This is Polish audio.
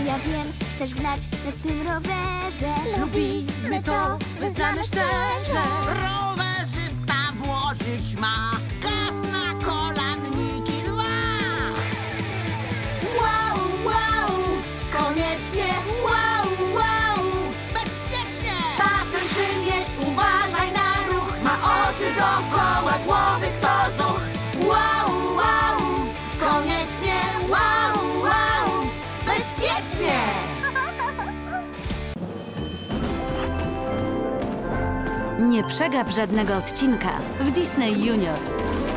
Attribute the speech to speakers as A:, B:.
A: Ja wiem, chcesz gnać na swym rowerze. Lubimy to, wyznamy szczerze.
B: Rowerzysta włożyć ma kask na kolanniki 2.
A: Wow, wow, koniecznie wow, wow.
B: Bezpiecznie!
A: Pasem swym jedź, uważaj na ruch. Ma oczy dookoła głowy, kto zuch. Wow, wow, koniecznie wow, wow. Bezpiecznie!
C: Nie przegap żadnego odcinka w Disney Junior.